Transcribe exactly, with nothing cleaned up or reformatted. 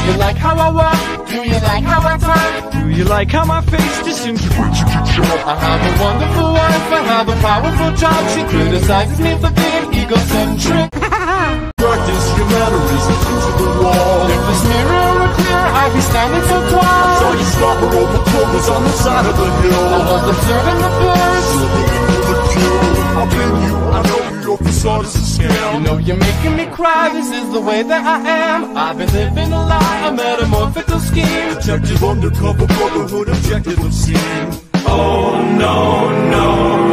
you like how I walk? Do you like how I talk? Do you like how my face just seems to put you to shock? I have a wonderful wife, I have a powerful job. She criticizes me for being egocentric. Practice your mannerisms into the wall. If this mirror were clear, I'd be standing so tall. So you stop her over clovers on the side of the hill. I was observing the birds. I've been you, I know your facade is a scam. You know you're making me cry, this is the way that I am. I've been living a lie, a metamorphical scheme. Detective undercover brotherhood objective of scene. Oh no, no,